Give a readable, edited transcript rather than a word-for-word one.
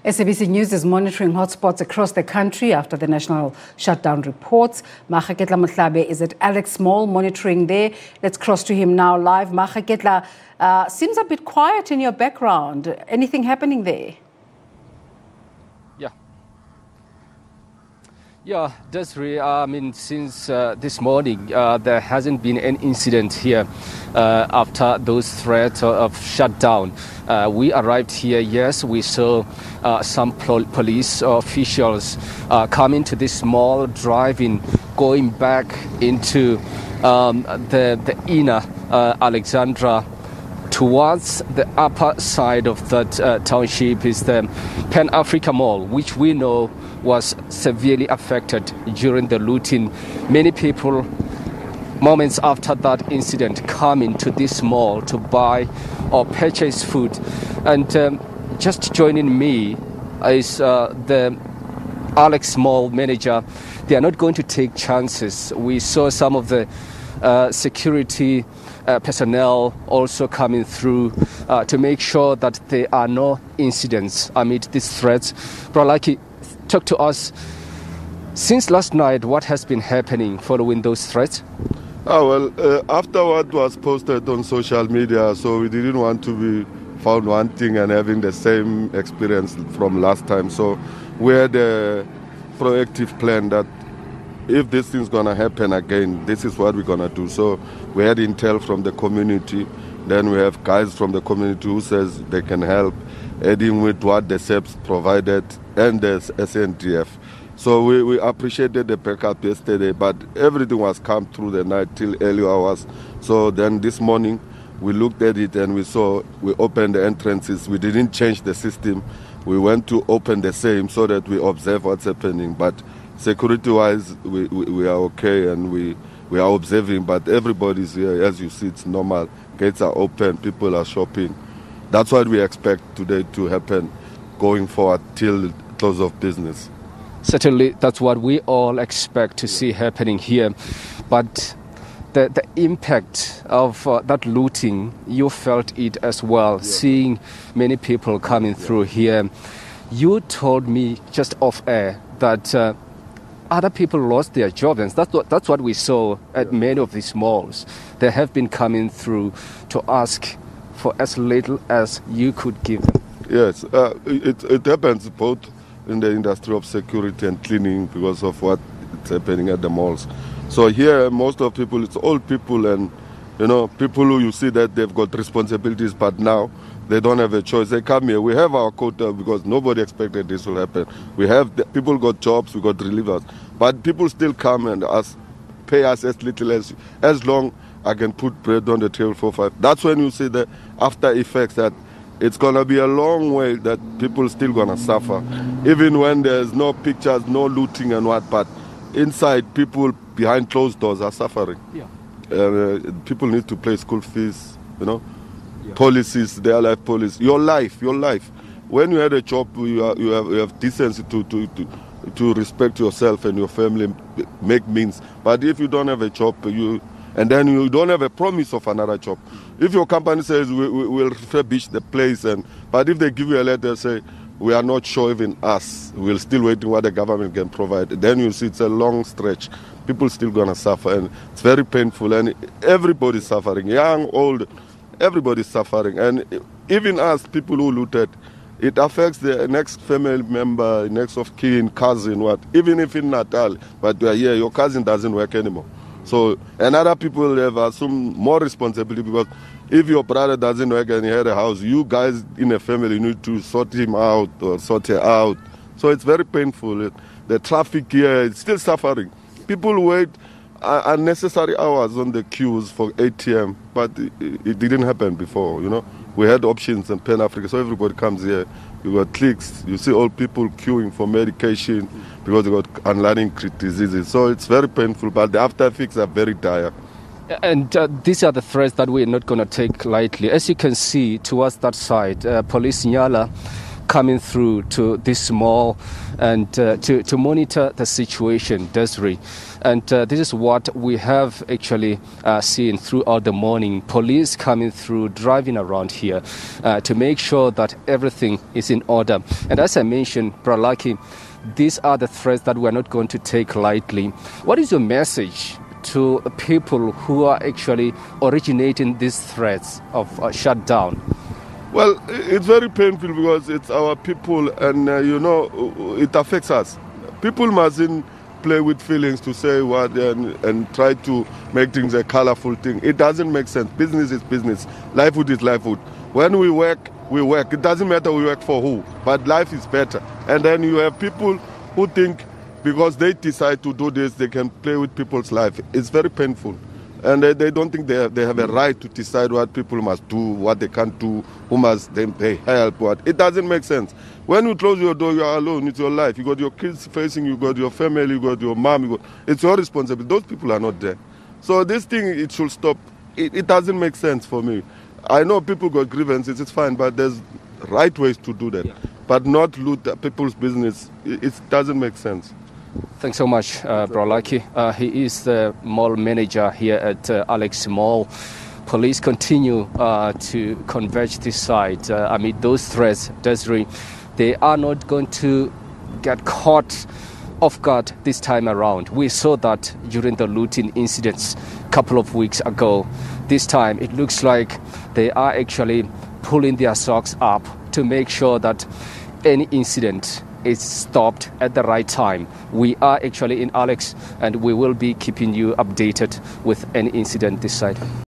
SABC News is monitoring hotspots across the country after the national shutdown reports. Maageketla Mohlabe is at Alex Mall monitoring there. Let's cross to him now live. Maageketla, seems a bit quiet in your background. Anything happening there? Yeah, Desiree, since this morning, there hasn't been any incident here after those threats of shutdown. We arrived here, yes, we saw some police officials coming to this mall, driving, going back into the inner Alexandra. Towards the upper side of that township is the Pan-Africa Mall, which we know was severely affected during the looting. Many people, moments after that incident, come into this mall to buy or purchase food. And just joining me is the Alex Mall manager. They are not going to take chances. We saw some of the security personnel also coming through to make sure that there are no incidents amid these threats. Bralaki, talk to us. Since last night, what has been happening following those threats? After what was posted on social media, so we didn't want to be found wanting and having the same experience from last time. So we had a proactive plan that if this thing's going to happen again, this is what we're going to do. So we had intel from the community. Then we have guys from the community who says they can help, adding with what the SABC provided and the SNDF. So we appreciated the backup yesterday, but everything was calm through the night till early hours. So then this morning, we looked at it and we opened the entrances. We didn't change the system. We went to open the same so that we observe what's happening. But security-wise, we are okay and we are observing, but everybody's here. As you see, it's normal. Gates are open, people are shopping. That's what we expect today to happen going forward till close of business. Certainly, that's what we all expect to see happening here. But the impact of that looting, you felt it as well, seeing many people coming through here. You told me just off air that other people lost their jobs, and that's what we saw at many of these malls. They have been coming through to ask for as little as you could give them. Yes, it happens both in the industry of security and cleaning because of what is happening at the malls. So here, most of people, it's old people and people who you see that they've got responsibilities, but now they don't have a choice. They come here. We have our quota because nobody expected this will happen. People got jobs, we got relievers, but people still come and pay us as little as long I can put bread on the table for 5. That's when you see the after effects that it's going to be a long way that people still going to suffer. Even when there's no pictures, no looting and what, but inside people behind closed doors are suffering. Yeah. People need to pay school fees, policies, their life policy. Your life. When you had a job, you have decency to respect yourself and your family, make means. But if you don't have a job, and then you don't have a promise of another job. If your company says we'll refurbish the place, but if they give you a letter say we are not sure, even us, we're still waiting what the government can provide, then you see it's a long stretch. People still gonna suffer, and it's very painful, and everybody's suffering, young, old, everybody's suffering, and even us, people who looted, it affects the next family member, next of kin, cousin, what. Even if in Natal, but we are here, your cousin doesn't work anymore. So, and other people have assumed more responsibility because if your brother doesn't work and he had a house, you guys in a family need to sort him out or sort her out. So it's very painful. The traffic here is still suffering. People wait unnecessary hours on the queues for ATM, but it didn't happen before, We had options in Pan-Africa, so everybody comes here. You got clicks, you see all people queuing for medication because they got underlying diseases. So it's very painful, but the after effects are very dire. And these are the threats that we're not going to take lightly. As you can see towards that side, Police Nyala coming through to this mall and to monitor the situation, Desiree. And this is what we have actually seen throughout the morning. Police coming through, driving around here to make sure that everything is in order. And as I mentioned, Bralaki, these are the threats that we're not going to take lightly. What is your message to people who are actually originating these threats of shutdown? Well, it's very painful because it's our people and, it affects us. People mustn't play with feelings to say what and try to make things a colorful thing. It doesn't make sense. Business is business. Livelihood is livelihood. When we work, we work. It doesn't matter we work for who, but life is better. And then you have people who think because they decide to do this, they can play with people's life. It's very painful. And they don't think they have a right to decide what people must do, what they can't do, who must they help, what. It doesn't make sense. When you close your door, you are alone. It's your life. You got your kids facing, you got your family, you got your mom. It's your responsibility. Those people are not there. So this thing, it should stop. It doesn't make sense for me. I know people got grievances, it's fine, but there's right ways to do that. Yeah. But not loot people's business. It doesn't make sense. Thanks so much, Bralaki. He is the mall manager here at Alex Mall. Police continue to converge this side amid those threats. Desiree, they are not going to get caught off guard this time around. We saw that during the looting incidents a couple of weeks ago. This time it looks like they are actually pulling their socks up to make sure that any incident is stopped at the right time. We are actually in Alex and we will be keeping you updated with any incident this side.